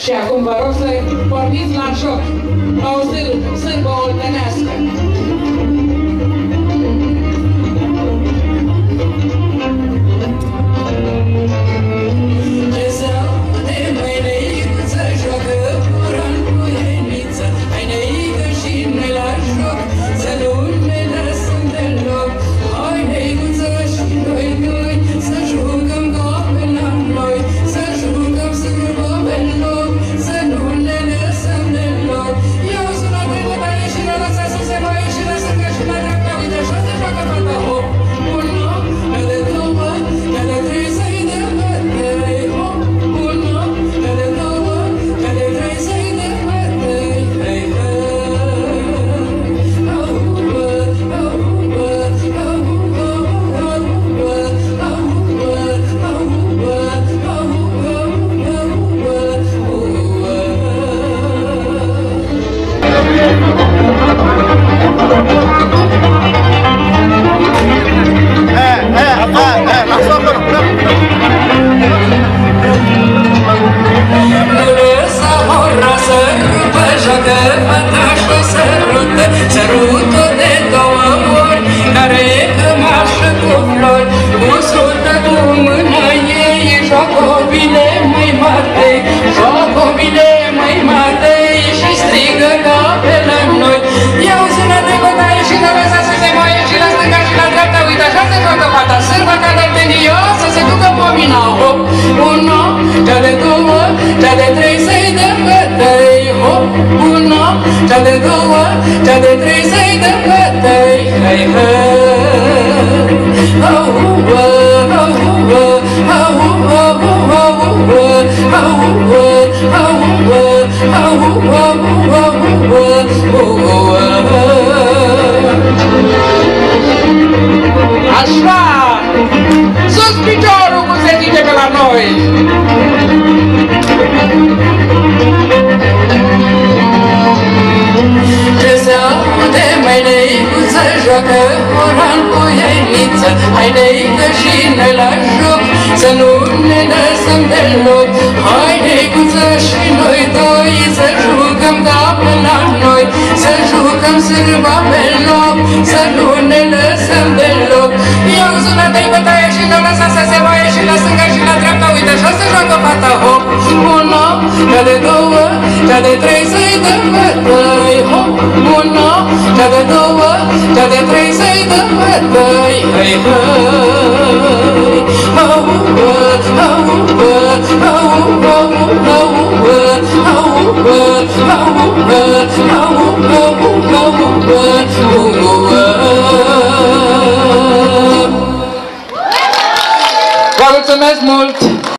Și acum vă rog să porniți la joc. O sârbă oltenească. Cea de două, cea de trei să-i dăm cătăi, hei, hei. Au-ua, au-ua, au-ua, au-ua, au-ua, au-ua, au-ua, au-ua. Așa! Sus piciorul, cum se zice pe la noi! Joacă oran cu ieniță, haide-i-că și noi la joc, să nu ne lăsăm deloc. Haide-i-cuță și noi doi, să jucăm ca pe la noi, să jucăm sârba pe loc, să nu ne lăsăm deloc. Iau zona de-i bătaie și nu lăsa să se moaie și la stânga și la dreapta, uite așa se joacă fata, hop. Una, cea de două, cea de trei să-i dăm bătăi, hop. Una, cea de două, cea de trei să-i dăm bătăi, hei, hei. Au-ua, au-ua, au-ua, au-ua, au-ua, au-ua, au-ua, au-ua. Vă mulțumesc mult!